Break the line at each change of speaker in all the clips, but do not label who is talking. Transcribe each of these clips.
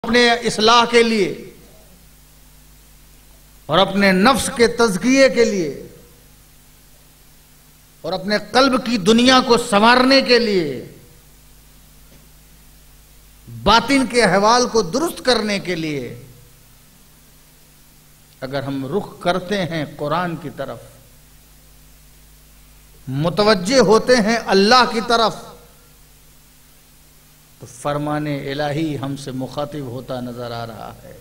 اپنے اصلاح کے لیے اور اپنے نفس کے تزکیے کے لیے اور اپنے قلب کی دنیا کو سنوارنے کے لیے، باطن کے احوال کو درست کرنے کے لیے اگر ہم رخ کرتے ہیں قرآن کی طرف، متوجہ ہوتے ہیں اللہ کی طرف، تو فرمان الہی ہم سے مخاطب ہوتا نظر آ رہا ہے،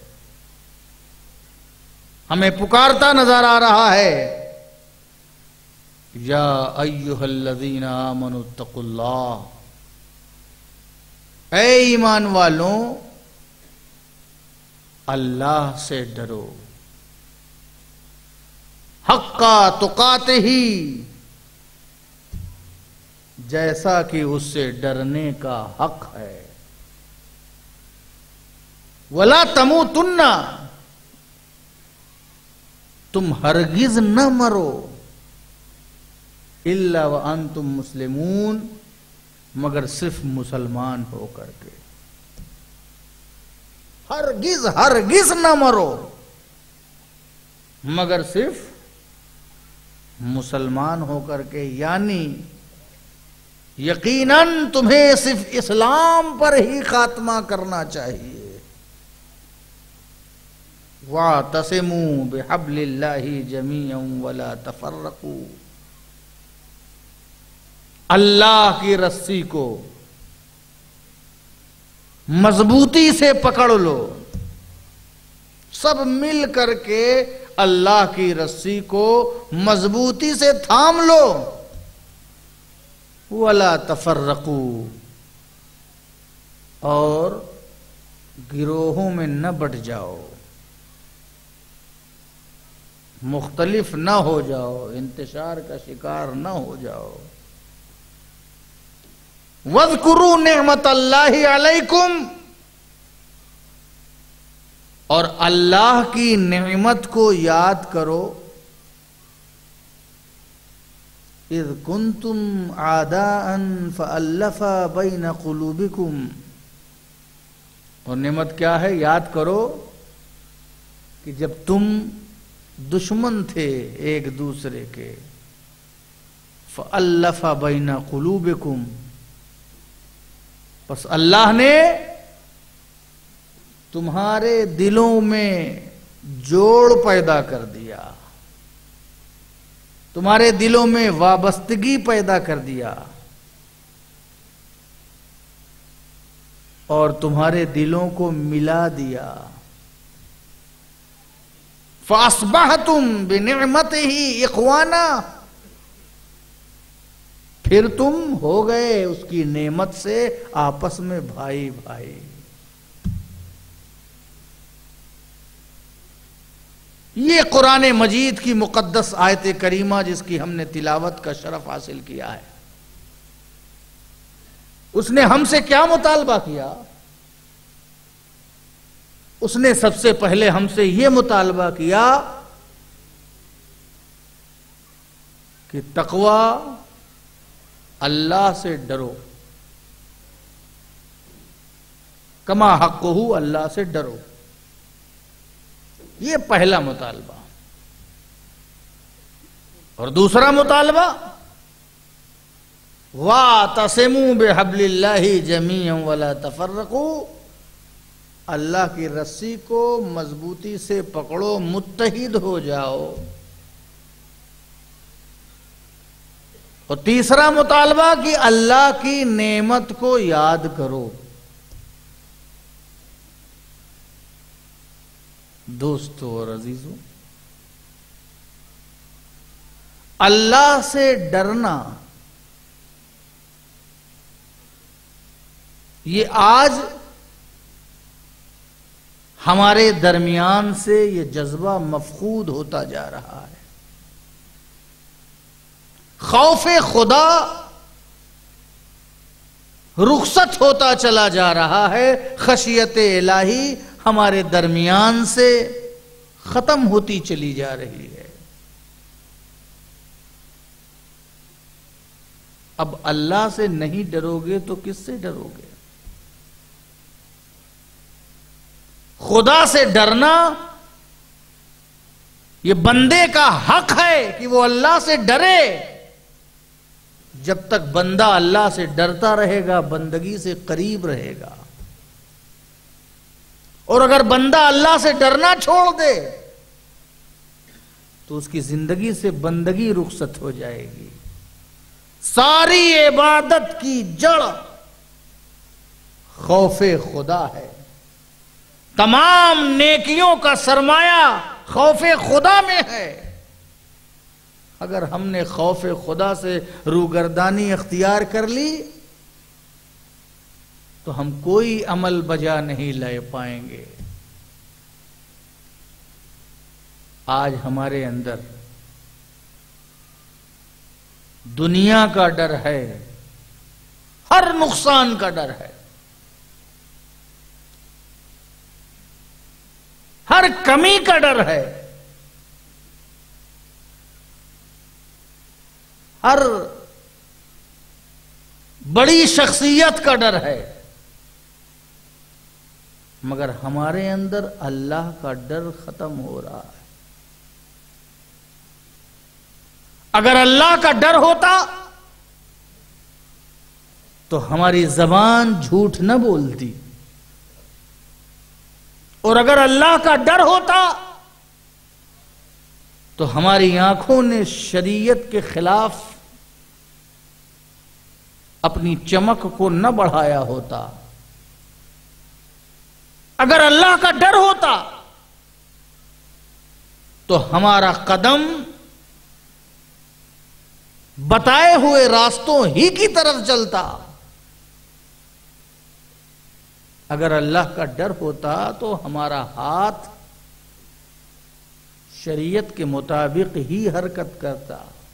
ہمیں پکارتا نظر آ رہا ہے، یا ایھا الذین آمنوا اتقوا اللہ، اے ایمان والوں اللہ سے ڈرو، حق تقاتہ، جیسا کہ اس سے ڈرنے کا حق ہے، ولا تموتن، تم ہرگز نہ مرو، الا وانتم مسلمون، مگر صرف مسلمان ہو کر کے، ہرگز ہرگز نہ مرو مگر صرف مسلمان ہو کر کے، یعنی یقیناً تمہیں صرف اسلام پر ہی خاتمہ کرنا چاہیے۔ وَاعْتَصِمُوا بِحَبْلِ اللَّهِ جَمِيعًا وَلَا تَفَرَّقُوا، اللہ کی رسی کو مضبوطی سے پکڑ لو، سب مل کر کے اللہ کی رسی کو مضبوطی سے تھام لو، وَلَا تَفَرَّقُوا، اور گروہوں میں نہ بٹ جاؤ، مختلف نہ ہو جاؤ، انتشار کا شکار نہ ہو جاؤ۔ وَاذْكُرُوا نِعْمَةَ اللَّهِ عَلَيْكُمْ، اور اللہ کی نعمت کو یاد کرو، اذ کنتم اعداء فألف بین قلوبکم، اور نعمت کیا ہے؟ یاد کرو کہ جب تم دشمن تھے ایک دوسرے کے، فألف بین قلوبکم، پس اللہ نے تمہارے دلوں میں جوڑ پیدا کر دیا، تمہارے دلوں میں وابستگی پیدا کر دیا، اور تمہارے دلوں کو ملا دیا، فَأَصْبَحْتُمْ بِنِعْمَتِهِ إِخْوَانًا، پھر تم ہو گئے اس کی نعمت سے آپس میں بھائی بھائی۔ یہ قرآن مجید کی مقدس آیت کریمہ جس کی ہم نے تلاوت کا شرف حاصل کیا ہے، اس نے ہم سے کیا مطالبہ کیا؟ اس نے سب سے پہلے ہم سے یہ مطالبہ کیا کہ تقوی، اللہ سے ڈرو، کما حقہ، اللہ سے ڈرو، یہ پہلا مطالبہ۔ اور دوسرا مطالبہ، وَاعْتَصِمُوا بِحَبْلِ اللَّهِ جَمِيعًا وَلَا تَفَرَّقُوا، اللہ کی رسی کو مضبوطی سے پکڑو، متحد ہو جاؤ۔ اور تیسرا مطالبہ کہ اللہ کی نعمت کو یاد کرو۔ دوستو اور عزیزو، اللہ سے ڈرنا یہ آج ہمارے درمیان سے یہ جذبہ مفقود ہوتا جا رہا ہے۔ خوف خدا رخصت ہوتا چلا جا رہا ہے، خشیت الہی ہمارے درمیان سے ختم ہوتی چلی جا رہی ہے۔ اب اللہ سے نہیں ڈرو گے تو کس سے ڈرو گے؟ خدا سے ڈرنا یہ بندے کا حق ہے کہ وہ اللہ سے ڈرے. جب تک بندہ اللہ سے ڈرتا رہے گا بندگی سے قریب رہے گا. اور اگر بندہ اللہ سے ڈرنا چھوڑ دے تو اس کی زندگی سے بندگی رخصت ہو جائے گی. ساری عبادت کی جڑ خوف خدا ہے. تمام نیکیوں کا سرمایہ خوف خدا میں ہے. اگر ہم نے خوف خدا سے روگردانی اختیار کر لی تو ہم کوئی عمل بجا نہیں لے پائیں گے. آج ہمارے اندر دنیا کا ڈر ہے, ہر نقصان کا ڈر ہے, ہر کمی کا ڈر ہے, ہر بڑی شخصیت کا ڈر ہے. مگر ہمارے اندر اللہ کا ڈر ختم ہو رہا ہے. اگر اللہ کا ڈر ہوتا تو ہماری زبان جھوٹ نہ بولتی, اور اگر اللہ کا ڈر ہوتا تو ہماری آنکھوں نے شریعت کے خلاف اپنی چمک کو نہ بڑھایا ہوتا. اگر اللہ کا ڈر ہوتا تو ہمارا قدم بتائے ہوئے راستوں ہی کی طرف چلتا. اگر اللہ کا ڈر ہوتا تو ہمارا ہاتھ شریعت کے مطابق ہی حرکت کرتا.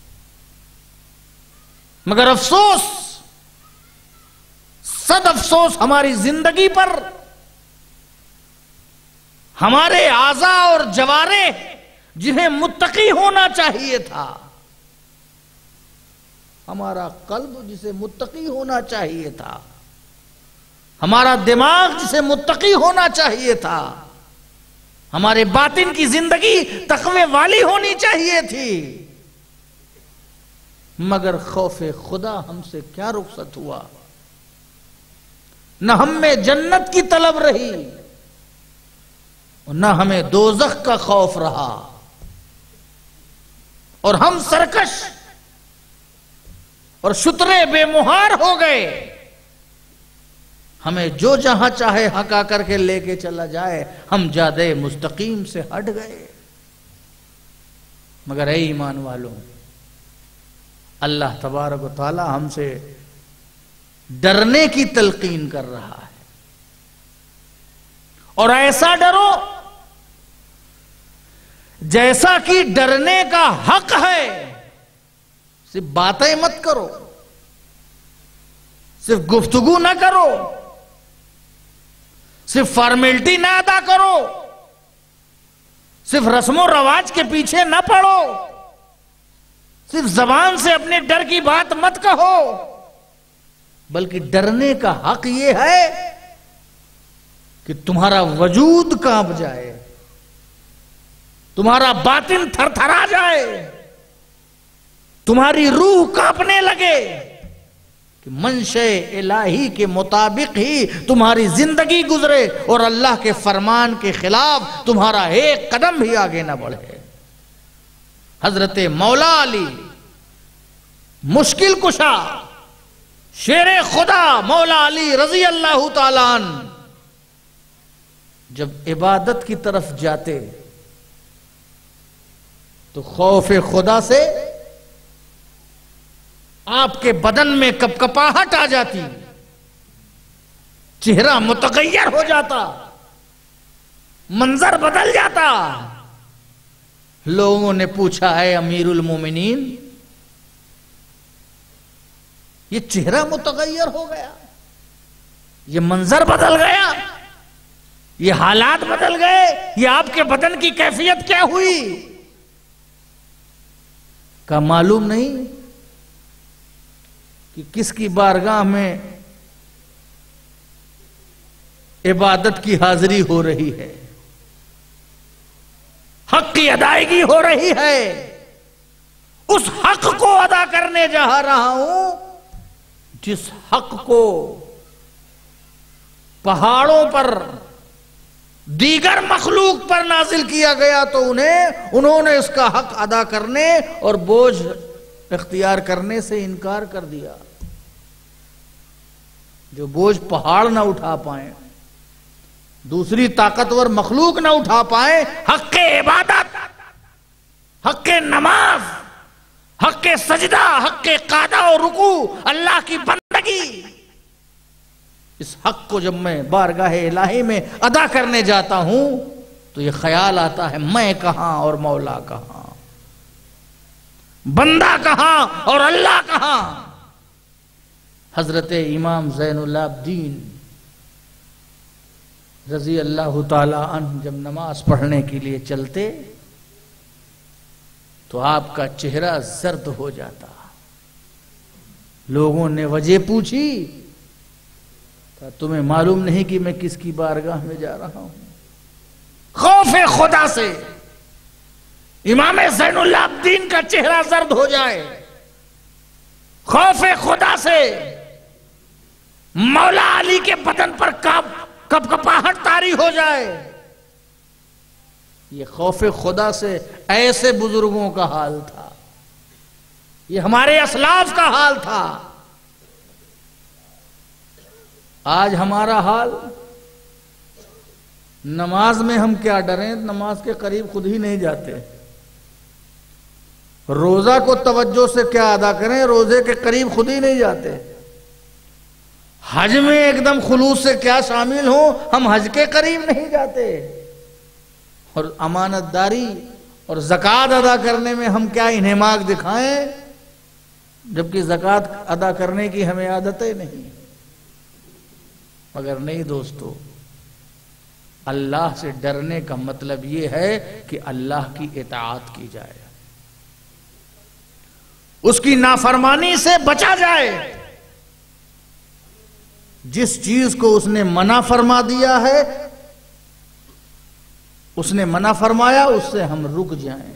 مگر افسوس, صد افسوس ہماری زندگی پر, ہمارے اعضاء اور جوارح جنہیں متقی ہونا چاہیے تھا, ہمارا قلب جسے متقی ہونا چاہیے تھا, ہمارا دماغ جسے متقی ہونا چاہیے تھا, ہمارے باطن کی زندگی تقوی والی ہونی چاہیے تھی, مگر خوف خدا ہم سے کیا رخصت ہوا. نہ ہم میں جنت کی طلب رہی نہ ہمیں دوزخ کا خوف رہا, اور ہم سرکش اور شترے بے مہار ہو گئے. ہمیں جو جہاں چاہے ہکا کر کے لے کے چلا جائے, ہم جادے مستقیم سے ہٹ گئے. مگر اے ایمان والوں, اللہ تبارک و تعالی ہم سے ڈرنے کی تلقین کر رہا ہے, اور ایسا ڈرو جیسا کہ ڈرنے کا حق ہے. صرف باتیں مت کرو, صرف گفتگو نہ کرو, صرف فارمیلٹی نہ ادا کرو, صرف رسم و رواج کے پیچھے نہ پڑو, صرف زبان سے اپنے ڈر کی بات مت کہو, بلکہ ڈرنے کا حق یہ ہے کہ تمہارا وجود کانپ جائے, تمہارا باطن تھر تھرا جائے, تمہاری روح کانپنے لگے کہ منشأ الہی کے مطابق ہی تمہاری زندگی گزرے, اور اللہ کے فرمان کے خلاف تمہارا ایک قدم بھی آگے نہ بڑھے. حضرت مولا علی مشکل کشا شیر خدا مولا علی رضی اللہ تعالیٰ عنہ جب عبادت کی طرف جاتے تو خوف خدا سے آپ کے بدن میں کپکپاہٹ آ جاتی, چہرہ متغیر ہو جاتا, منظر بدل جاتا. لوگوں نے پوچھا, ہے امیر المومنین یہ چہرہ متغیر ہو گیا, یہ منظر بدل گیا, یہ حالات بدل گئے, یہ آپ کے بدن کی کیفیت کیا ہوئی؟ کا معلوم نہیں کہ کس کی بارگاہ میں عبادت کی حاضری ہو رہی ہے. حق کی ادائیگی ہو رہی ہے، اس حق کو ادا کرنے جا رہا ہوں جس حق کو پہاڑوں پر دیگر مخلوق پر نازل کیا گیا تو انہوں نے اس کا حق ادا کرنے اور بوجھ اختیار کرنے سے انکار کر دیا۔ جو بوجھ پہاڑ نہ اٹھا پائیں، دوسری طاقتور مخلوق نہ اٹھا پائیں، حق عبادت، حق نماز، حق سجدہ، حق قعدہ و رکوع، اللہ کی بندگی، اس حق کو جب میں بارگاہ الہی میں ادا کرنے جاتا ہوں تو یہ خیال آتا ہے میں کہاں اور مولا کہاں، بندہ کہاں اور اللہ کہاں۔ حضرت امام زین العابدین رضی اللہ تعالی عنہ جب نماز پڑھنے کے لیے چلتے تو آپ کا چہرہ زرد ہو جاتا۔ لوگوں نے وجہ پوچھی، تمہیں معلوم نہیں کہ میں کس کی بارگاہ میں جا رہا ہوں؟ خوف خدا سے امام زین العابدین کا چہرہ زرد ہو جائے، خوف خدا سے مولا علی کے بدن پر کپکپاہٹ طاری ہو جائے۔ یہ خوف خدا سے ایسے بزرگوں کا حال تھا، یہ ہمارے اسلاف کا حال تھا۔ آج ہمارا حال، نماز میں ہم کیا ڈریں، نماز کے قریب خود ہی نہیں جاتے۔ روزہ کو توجہ سے کیا ادا کریں، روزے کے قریب خود ہی نہیں جاتے۔ حج میں ایک دم خلوص سے کیا شامل ہوں، ہم حج کے قریب نہیں جاتے۔ اور امانت داری اور زکوٰۃ ادا کرنے میں ہم کیا انہماک دکھائیں، جبکہ زکوٰۃ ادا کرنے کی ہمیں عادتیں نہیں۔ مگر نہیں دوستو، اللہ سے ڈرنے کا مطلب یہ ہے کہ اللہ کی اطاعت کی جائے، اس کی نافرمانی سے بچا جائے۔ جس چیز کو اس نے منع فرما دیا ہے، اس نے منع فرمایا، اس سے ہم رک جائیں۔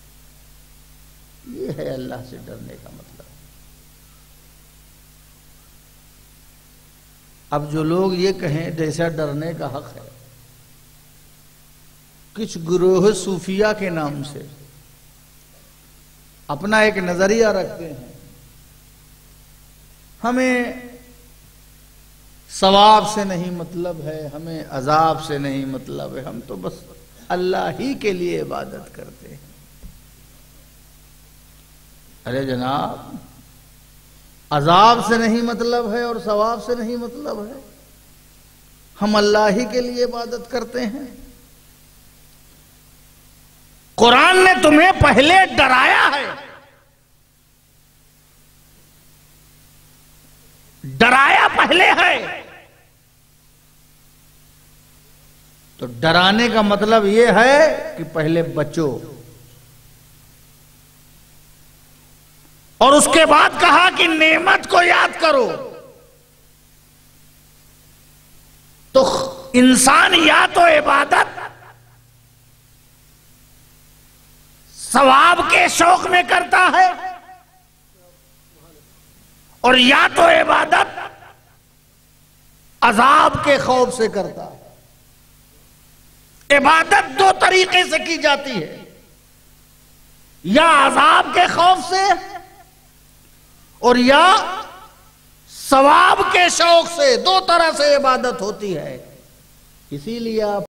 یہ ہے اللہ سے ڈرنے کا مطلب۔ اب جو لوگ یہ کہیں جیسا ڈرنے کا حق ہے، کچھ گروہ صوفیہ کے نام سے اپنا ایک نظریہ رکھتے ہیں، ہمیں ثواب سے نہیں مطلب ہے، ہمیں عذاب سے نہیں مطلب ہے، ہم تو بس اللہ ہی کے لیے عبادت کرتے ہیں۔ ارے جناب، عذاب سے نہیں مطلب ہے اور ثواب سے نہیں مطلب ہے، ہم اللہ ہی کے لیے عبادت کرتے ہیں۔ قرآن نے تمہیں پہلے ڈرایا ہے، ڈرایا پہلے ہے، تو ڈرانے کا مطلب یہ ہے کہ پہلے بچو، اور اس کے بعد کہا کہ نعمت کو یاد کرو۔ تو انسان یا تو عبادت ثواب کے شوق میں کرتا ہے، اور یا تو عبادت عذاب کے خوف سے کرتا ہے۔ عبادت دو طریقے سے کی جاتی ہے، یا عذاب کے خوف سے اور یا ثواب کے شوق سے، دو طرح سے عبادت ہوتی ہے۔ اسی لیے آپ